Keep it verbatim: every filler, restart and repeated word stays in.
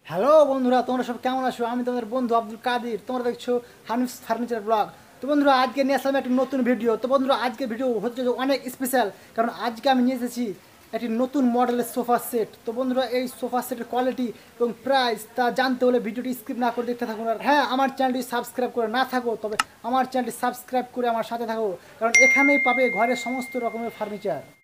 Hello বন্ধুরা, তোমরা সব কেমন আছো? আমি তোমাদের বন্ধু আব্দুল কাদির। তোমরা দেখছো হানিফ ফার্নিচার ব্লগ। তো বন্ধুরা, আজকে নিয়ে আসলাম একটি নতুন ভিডিও। তো বন্ধুরা, আজকে ভিডিও হচ্ছে যে অনেক স্পেশাল, কারণ আজকে আমি নিয়ে এসেছি একটি নতুন মডেলের সোফা সেট। তো বন্ধুরা, এই সোফা সেটের কোয়ালিটি এবং প্রাইস তা জানতে হলে ভিডিওটি স্কিপ না করে দেখতে থাকুন। আর হ্যাঁ, আমার চ্যানেলটি সাবস্ক্রাইব করে না থাকো তবে আমার চ্যানেলটি সাবস্ক্রাইব করে আমার সাথে থাকো, কারণ এখানেই পাবে ঘরের সমস্ত রকমের ফার্নিচার।